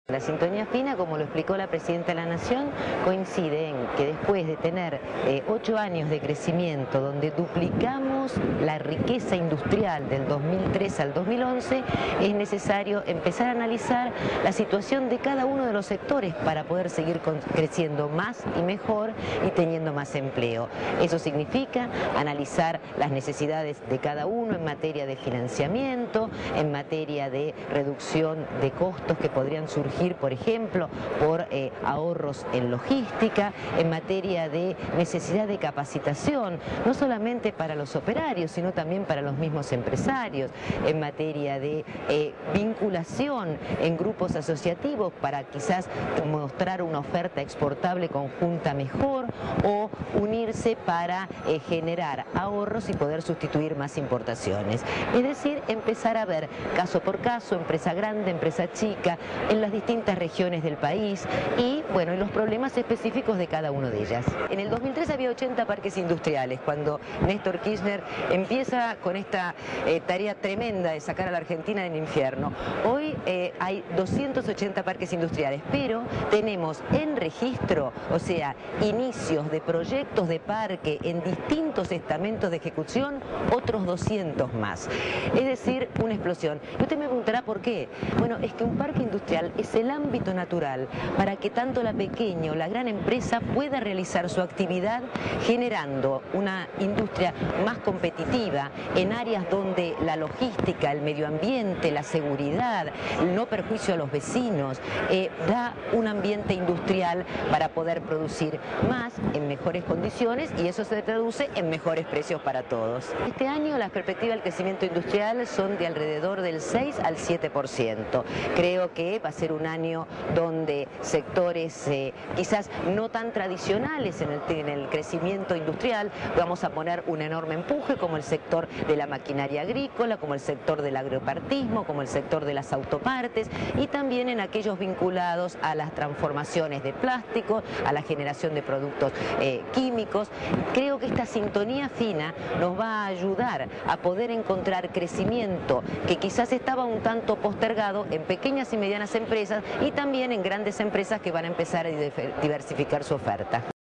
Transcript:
La sintonía fina, como lo explicó la Presidenta de la Nación, coincide en que después de tener 8 años de crecimiento, donde duplicamos la riqueza industrial del 2003 al 2011, es necesario empezar a analizar la situación de cada uno de los sectores para poder seguir creciendo más y mejor y teniendo más empleo. Eso significa analizar las necesidades de cada uno en materia de financiamiento, en materia de reducción de costos que podrían surgir, por ejemplo, por ahorros en logística, en materia de necesidad de capacitación, no solamente para los operarios, sino también para los mismos empresarios, en materia de vinculación en grupos asociativos para quizás mostrar una oferta exportable conjunta mejor o unirse para generar ahorros y poder sustituir más importaciones. Es decir, empezar a ver caso por caso, empresa grande, empresa chica, en las distintas regiones del país y bueno, los problemas específicos de cada una de ellas. En el 2003 había 80 parques industriales, cuando Néstor Kirchner empieza con esta tarea tremenda de sacar a la Argentina del infierno. Hoy hay 280 parques industriales, pero tenemos en registro, o sea, inicios de proyectos de parque en distintos estamentos de ejecución, otros 200 más. Es decir, una explosión. Y usted me preguntará por qué. Bueno, es que un parque industrial es el ámbito natural para que tanto la pequeña o la gran empresa pueda realizar su actividad generando una industria más competitiva en áreas donde la logística, el medio ambiente, la seguridad, el no perjuicio a los vecinos, da un ambiente industrial para poder producir más en mejores condiciones y eso se traduce en mejores precios para todos. Este año las perspectivas del crecimiento industrial son de alrededor del 6 al 7%. Creo que va a ser un año donde sectores quizás no tan tradicionales en el crecimiento industrial vamos a poner un enorme empuje, como el sector de la maquinaria agrícola, como el sector del agropartismo, como el sector de las autopartes y también en aquellos vinculados a las transformaciones de plástico, a la generación de productos químicos. Creo que esta sintonía fina nos va a ayudar a poder encontrar crecimiento que quizás estaba un tanto postergado en pequeñas y medianas empresas y también en grandes empresas que van a empezar a diversificar su oferta.